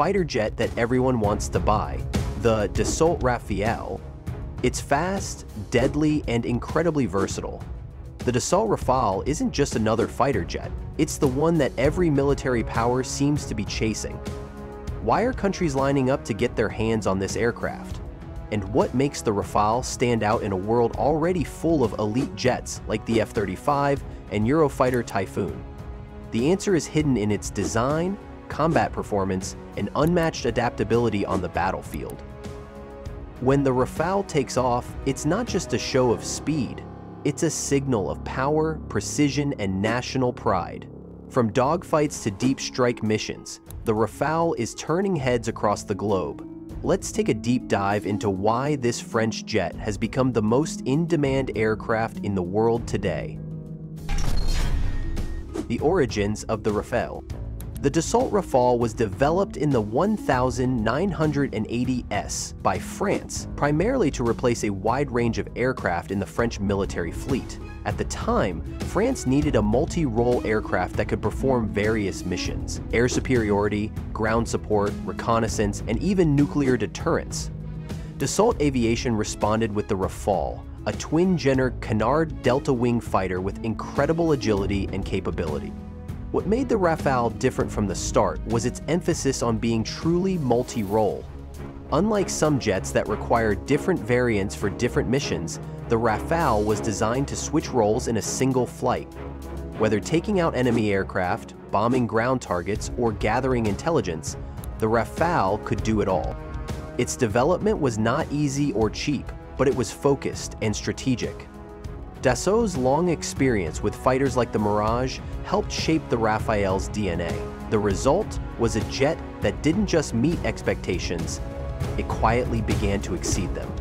fighter jet that everyone wants to buy, the Dassault Rafale. It's fast, deadly, and incredibly versatile. The Dassault Rafale isn't just another fighter jet, it's the one that every military power seems to be chasing. Why are countries lining up to get their hands on this aircraft? And what makes the Rafale stand out in a world already full of elite jets like the F-35 and Eurofighter Typhoon? The answer is hidden in its design, combat performance, and unmatched adaptability on the battlefield. When the Rafale takes off, it's not just a show of speed, it's a signal of power, precision, and national pride. From dogfights to deep strike missions, the Rafale is turning heads across the globe. Let's take a deep dive into why this French jet has become the most in-demand aircraft in the world today. The origins of the Rafale. The Dassault Rafale was developed in the 1980s by France, primarily to replace a wide range of aircraft in the French military fleet. At the time, France needed a multi-role aircraft that could perform various missions: air superiority, ground support, reconnaissance, and even nuclear deterrence. Dassault Aviation responded with the Rafale, a twin-Jenner Canard delta-wing fighter with incredible agility and capability. What made the Rafale different from the start was its emphasis on being truly multi-role. Unlike some jets that require different variants for different missions, the Rafale was designed to switch roles in a single flight. Whether taking out enemy aircraft, bombing ground targets, or gathering intelligence, the Rafale could do it all. Its development was not easy or cheap, but it was focused and strategic. Dassault's long experience with fighters like the Mirage helped shape the Rafale's DNA. The result was a jet that didn't just meet expectations, it quietly began to exceed them.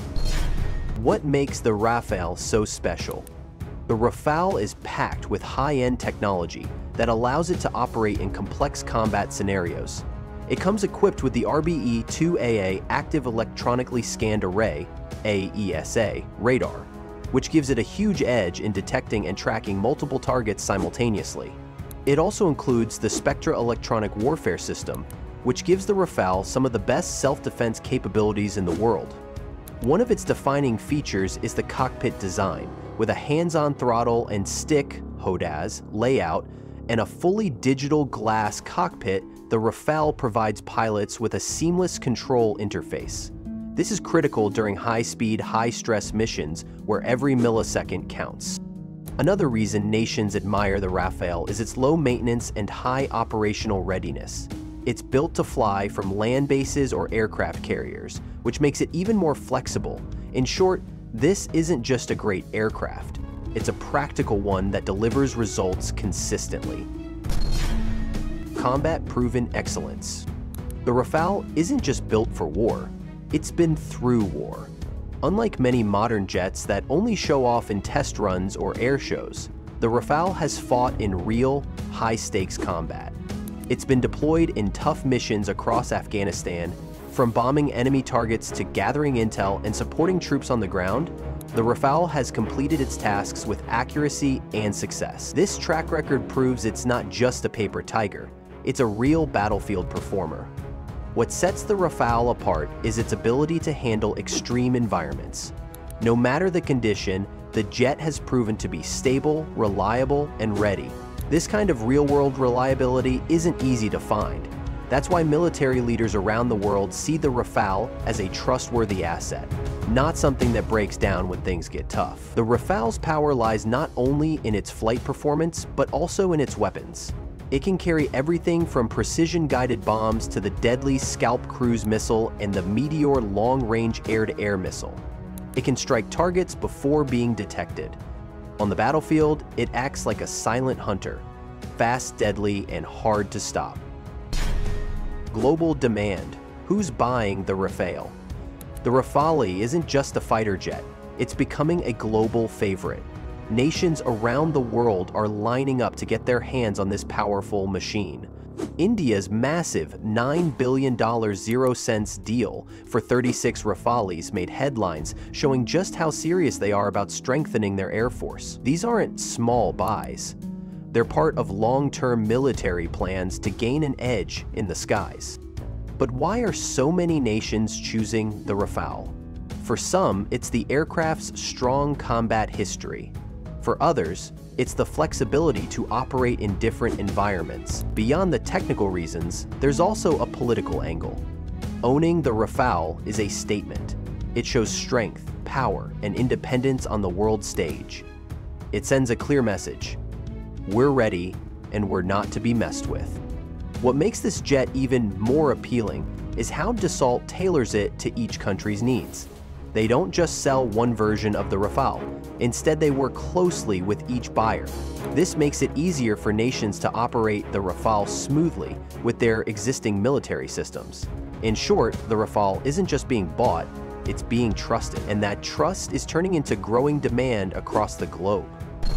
What makes the Rafale so special? The Rafale is packed with high-end technology that allows it to operate in complex combat scenarios. It comes equipped with the RBE-2AA Active Electronically Scanned Array (AESA) radar, which gives it a huge edge in detecting and tracking multiple targets simultaneously. It also includes the Spectra electronic warfare system, which gives the Rafale some of the best self-defense capabilities in the world. One of its defining features is the cockpit design, with a hands-on throttle and stick (HODAS) layout and a fully digital glass cockpit. The Rafale provides pilots with a seamless control interface. This is critical during high-speed, high-stress missions where every millisecond counts. Another reason nations admire the Rafale is its low maintenance and high operational readiness. It's built to fly from land bases or aircraft carriers, which makes it even more flexible. In short, this isn't just a great aircraft. It's a practical one that delivers results consistently. Combat-proven excellence. The Rafale isn't just built for war. It's been through war. Unlike many modern jets that only show off in test runs or air shows, the Rafale has fought in real, high-stakes combat. It's been deployed in tough missions across Afghanistan. From bombing enemy targets to gathering intel and supporting troops on the ground, the Rafale has completed its tasks with accuracy and success. This track record proves it's not just a paper tiger, it's a real battlefield performer. What sets the Rafale apart is its ability to handle extreme environments. No matter the condition, the jet has proven to be stable, reliable, and ready. This kind of real-world reliability isn't easy to find. That's why military leaders around the world see the Rafale as a trustworthy asset, not something that breaks down when things get tough. The Rafale's power lies not only in its flight performance, but also in its weapons. It can carry everything from precision-guided bombs to the deadly Scalp cruise missile and the Meteor long-range air-to-air missile. It can strike targets before being detected. On the battlefield, it acts like a silent hunter, fast, deadly, and hard to stop. Global demand. Who's buying the Rafale? The Rafale isn't just a fighter jet, it's becoming a global favorite. Nations around the world are lining up to get their hands on this powerful machine. India's massive $9 billion zero-cents deal for 36 Rafales made headlines, showing just how serious they are about strengthening their air force. These aren't small buys. They're part of long-term military plans to gain an edge in the skies. But why are so many nations choosing the Rafale? For some, it's the aircraft's strong combat history. For others, it's the flexibility to operate in different environments. Beyond the technical reasons, there's also a political angle. Owning the Rafale is a statement. It shows strength, power, and independence on the world stage. It sends a clear message. We're ready, and we're not to be messed with. What makes this jet even more appealing is how Dassault tailors it to each country's needs. They don't just sell one version of the Rafale. Instead, they work closely with each buyer. This makes it easier for nations to operate the Rafale smoothly with their existing military systems. In short, the Rafale isn't just being bought, it's being trusted, and that trust is turning into growing demand across the globe.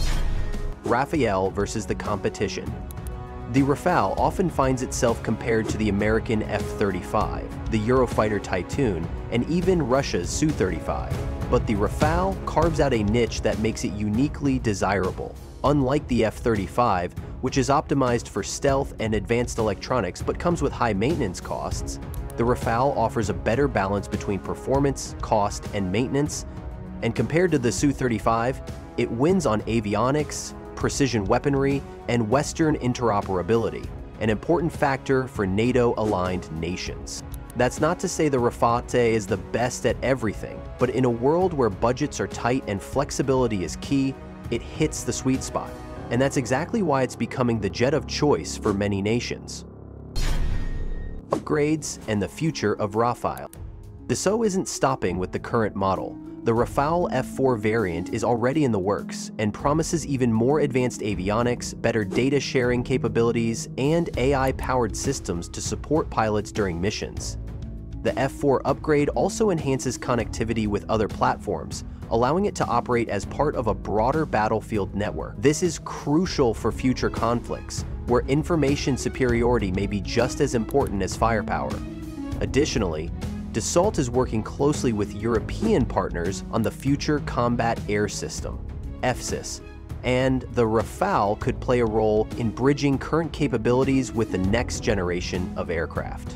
Rafale versus the competition. The Rafale often finds itself compared to the American F-35, the Eurofighter Typhoon, and even Russia's Su-35. But the Rafale carves out a niche that makes it uniquely desirable. Unlike the F-35, which is optimized for stealth and advanced electronics but comes with high maintenance costs, the Rafale offers a better balance between performance, cost, and maintenance. And compared to the Su-35, it wins on avionics, precision weaponry, and Western interoperability, an important factor for NATO-aligned nations. That's not to say the Rafale is the best at everything, but in a world where budgets are tight and flexibility is key, it hits the sweet spot. And that's exactly why it's becoming the jet of choice for many nations. Upgrades and the future of Rafale. Dassault isn't stopping with the current model. The Rafale F4 variant is already in the works and promises even more advanced avionics, better data sharing capabilities, and AI-powered systems to support pilots during missions. The F4 upgrade also enhances connectivity with other platforms, allowing it to operate as part of a broader battlefield network. This is crucial for future conflicts, where information superiority may be just as important as firepower. Additionally, Dassault is working closely with European partners on the Future Combat Air System, FCAS, and the Rafale could play a role in bridging current capabilities with the next generation of aircraft.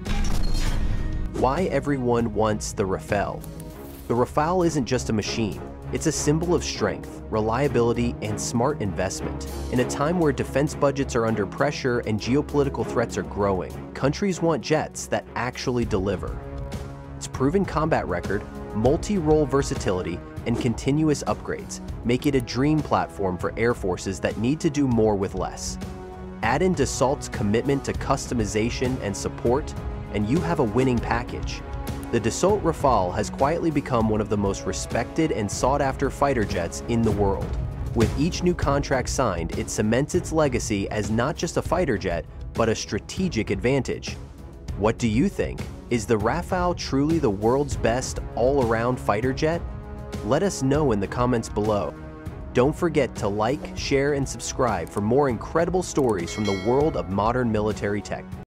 Why everyone wants the Rafale? The Rafale isn't just a machine. It's a symbol of strength, reliability, and smart investment. In a time where defense budgets are under pressure and geopolitical threats are growing, countries want jets that actually deliver. Its proven combat record, multi-role versatility, and continuous upgrades make it a dream platform for air forces that need to do more with less. Add in Dassault's commitment to customization and support, and you have a winning package. The Dassault Rafale has quietly become one of the most respected and sought-after fighter jets in the world. With each new contract signed, it cements its legacy as not just a fighter jet, but a strategic advantage. What do you think? Is the Rafale truly the world's best all-around fighter jet? Let us know in the comments below. Don't forget to like, share, and subscribe for more incredible stories from the world of modern military tech.